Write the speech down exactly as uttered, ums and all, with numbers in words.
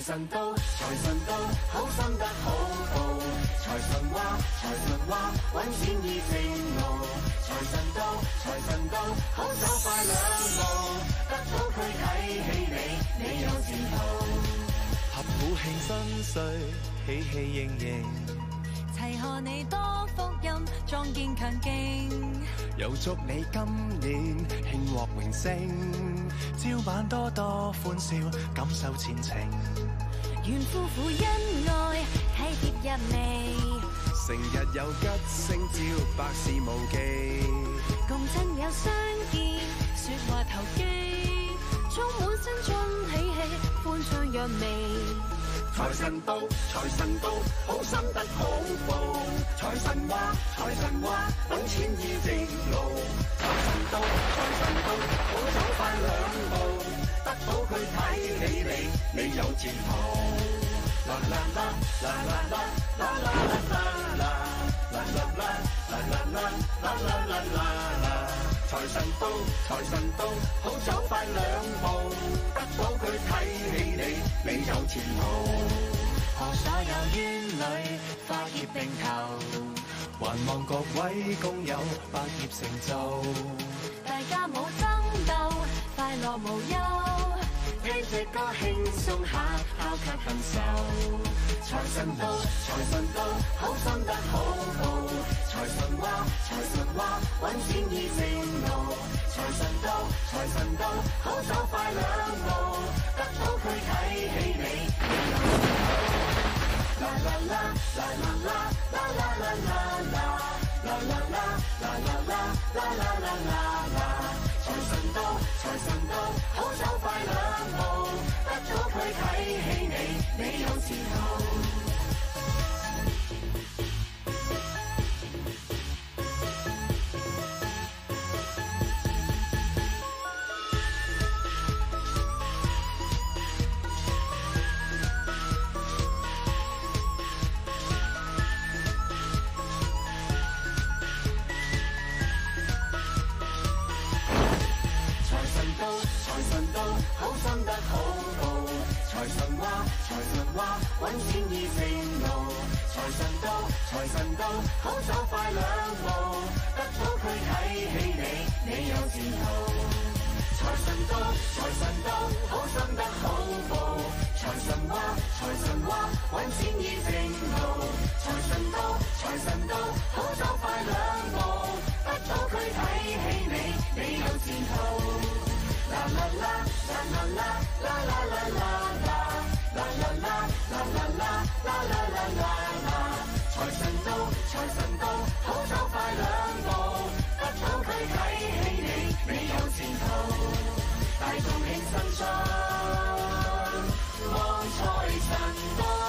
神到，財神到，好心得好報。財神話，財神話，揾錢易正路。財神到，財神到，好走快兩步。得到佢睇起你，你有前途。 合府慶新歲，喜氣盈盈。 齊賀你多福音，壯健強勁。 又祝你今年慶獲榮升，朝晚多多歡笑，感受前程。 願夫婦恩愛，體貼入微。 成日有吉星照，百事無忌。 共親友相見，說話投機，充滿心中喜氣，歡暢若眉。 財神到，財神到，好心得好報。財神話，財神話，揾錢易正路。財神到，財神到，好走快兩步。得到佢睇起你，你有前途。啦啦啦啦啦啦啦啦啦啦啦啦啦啦啦啦啦啦。財神到，財神到，好走快兩步。得到佢睇起你，你有前途。 賀所有冤侶花葉並頭， 還望各位工友百業成就。 大家冇爭鬥，快樂無憂。 聽隻歌輕鬆下，拋卻恨愁。財神到，財神到，好心得好報。財神話，財神話，揾錢易正路。財神到，財神到，好走快兩步。得到佢睇起你，你有前途。啦啦啦啦啦啦啦啦啦啦啦啦啦啦啦啦啦啦啦。財神到，財神到，好走快兩步。得到佢睇起你，你有前途。好心得好報。財神話，財神話，揾錢易正路。財神到，財神到，好走快兩步。得到佢睇起你，你有前途。財神到，財神到，好心得好報。財神話，財神話，揾錢易正路。財神到，財神到，好走快兩步。得到佢睇起你，你有前途。啦啦啦啦啦啦啦啦啦啦啦啦啦啦啦啦啦啦。財神到，財神到，好走快兩步。得到佢睇起你，你有前途。大眾慶新春，望財神到。